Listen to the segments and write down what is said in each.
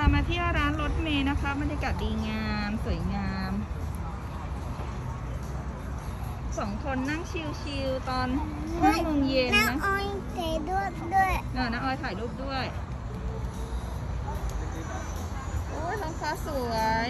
ามาที่ร้านรถเมย์นะคะบรรยากาศดีงามสวยงาม2 คนนั่งชิลๆตอน5 โมงเย็นนะน้าอ้อยถ่ายรูปด้วยน้าออยถ่ายรูปด้วยโอ้ยท้องฟ้าสวย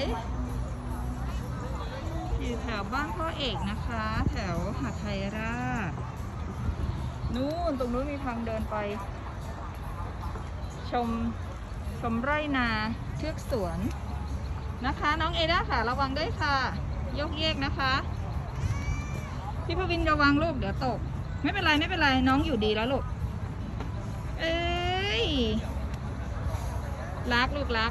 อยู่แถวบ้านพ่อเอกนะคะ แถวหาดไทยราชนู่นตรงนู้นมีทางเดินไปชมไร่นาเทือกสวนนะคะน้องเอด้าค่ะระวังด้วยค่ะยกเยกนะคะพี่พวินระวังลูกเดี๋ยวตกไม่เป็นไรน้องอยู่ดีแล้วลูกเอ้ยรักลูกรัก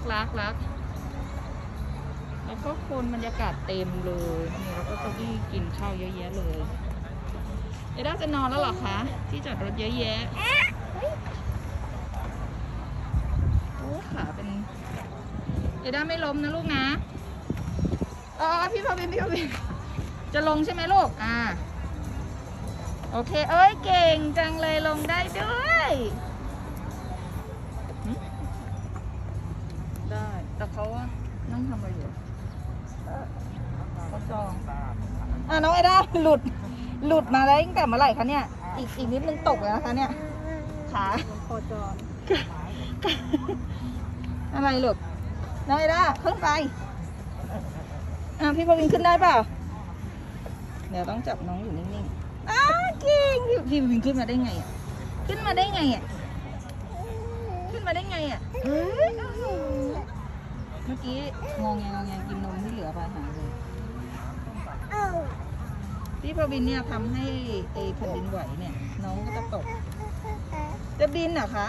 แล้วก็คนบรรยากาศเต็มเลยนี่แล้วก็เก้าอี้กินข้าวเยอะแยะเลยเอด้าจะนอนแล้วเหรอคะที่จอดรถเยอะแยะโอ้ขาเป็นเอด้าไม่ล้มนะลูกนะพี่พวินจะลงใช่ไหมลูกโอเคเอ้ยเก่งจังเลยลงได้ด้วยได้แต่เขานั่งทำอะไรอยู่เขาจองน้องไอด้าหลุดมาแล้วตั้งแต่เมื่อไหร่คะเนี่ยอีกนิดนึงตกแล้วนะคะเนี่ยขาคอจอนอะไรลูกน้องไอด้าขึ้นไปพี่พวินขึ้นได้เปล่าเดี๋ยวต้องจับน้องอยู่นิ่งๆเก่งพี่พวินขึ้นมาได้ไงขึ้นมาได้ไงเมื่อกี้งงแงกินนมที่เหลือไปหาเลยพี่พวินเนี่ยทำให้แผ่นดินไหวเนี่ยน้องก็จะตกจะบินเหรอคะ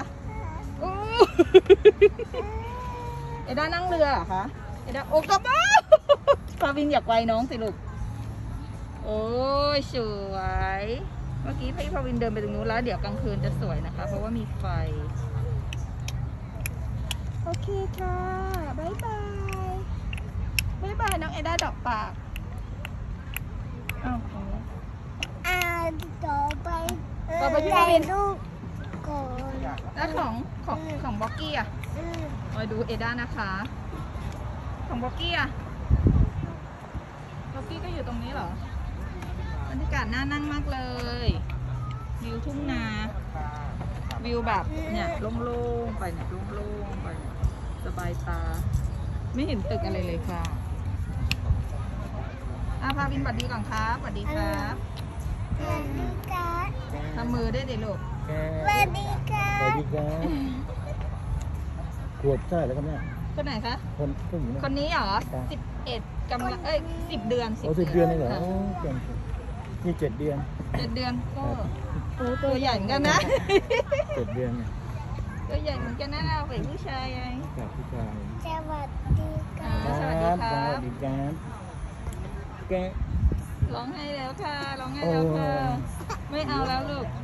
เอด้านั่งเรือเหรอคะเอด้าโอ้กระบ้าพวินอยากไวน้องสิลูกโอ้ยสวยเมื่อกี้พี่พวินเดินไปตรงนู้นแล้วเดี๋ยวกลางคืนจะสวยนะคะเพราะว่ามีไฟโอเคค่ะบ๊ายบายน้องเอด้าดอกปากต่อไปพี่พวินรูปก่อนแล้วของบ็อกกี้มาดูเอด้านะคะของบ็อกกี้บ็อกกี้ก็อยู่ตรงนี้เหรอบรรยากาศน่านั่งมากเลยวิวทุ่งนาวิวแบบเนี่ยโล่งๆไปเนี่ยโล่งๆไปสบายตาไม่เห็นตึกอะไรเลยค่ะพาวินสวัสดีก่อนครับสวัสดีครับทำมือได้ดิลูกสวัสดีครับขวบใช่แล้วครับเนี่ยคนไหนคะคนนี้เหรอ11 กำลัง10 เดือน 10 เดือนเลยเหรอนี่7 เดือนก็ตัวใหญ่เหมือนกันนะ 7 เดือนเนี่ยตัวใหญ่เหมือนกันนะเราเป็นผู้ชายไงผู้ชายสวัสดีครับสวัสดีครับแกร้องให้แล้วค่ะไม่เอาแล้วลูก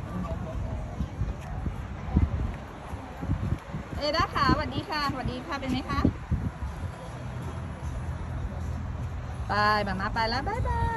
เอด้าค่ะสวัสดีค่ะเป็นไหมคะไปมาไปแล้วบ๊ายบาย